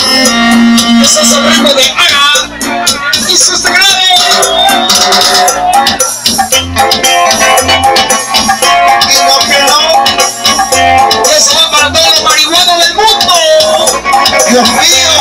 Ese es el ritmo de Ana y sus sagrados. Y no que no, eso va para todos los marihuanos del mundo. Dios mío.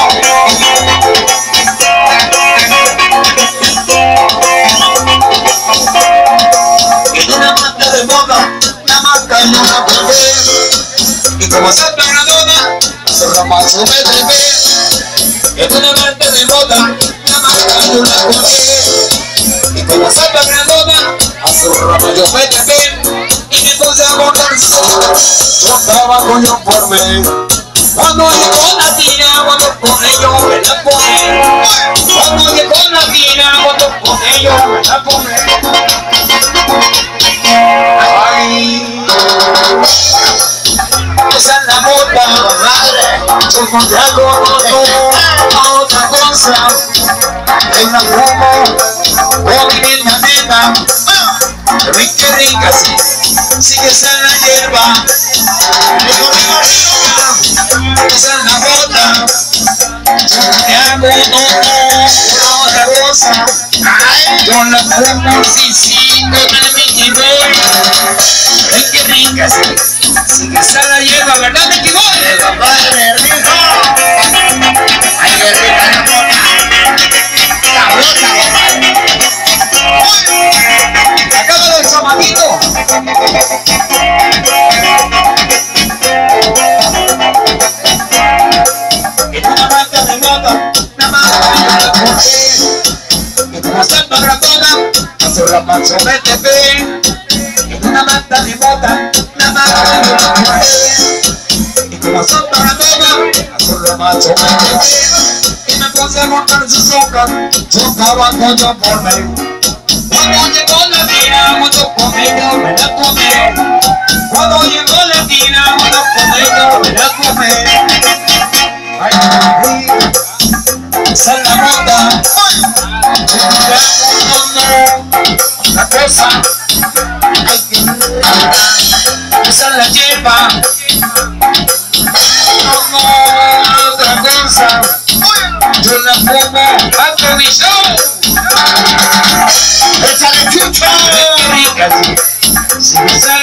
En una mata de moda, la mata en una mujer. Y como Santa Granona, se rama su trepé. En una mata de moda, la mata en una mujer. Y como Santa Granona, a su rama yo me trepé. Y me puse a botar el sol. Yo trabajo yo por mí. Cuando llegó la tira, cuando con ellos me la pone. Cuando llegó la tira, cuando con ellos me la pone. Ay, esa es la mota, madre. Yo encontré algo a otra cosa. En la fumo, voy en la nena. Rica, rica, sigue esa en la hierba. Esa es la bota. Te hago una otra cosa. Yo la fumo, sí, no me voy. Rica, rica, sigue esa en la hierba, ¿verdad? Me equivoco. Padre, rico. Ay, qué rica la bota. La bota, acaba del chamaquito. En una mata de mota, una mata de una mujer. Y como Santa Granona, a su rapazo me trepé. En una mata de mota, una mata de una mujer. Y como Santa Granona, a su rapazo me trepé. Y me puse a montar sus hojas, yo trabajo yo por mí. Cuando llegó la tira, cuando con ella me la tomé. Cuando llegó la tira, cuando con ella me la tomé. Ay, esa es la moda. La cosa. Ay, esa es la hierba. No, otra cosa. Yo la fumo a provisión. ¡Échale chucho! ¡Qué rica! Si me sale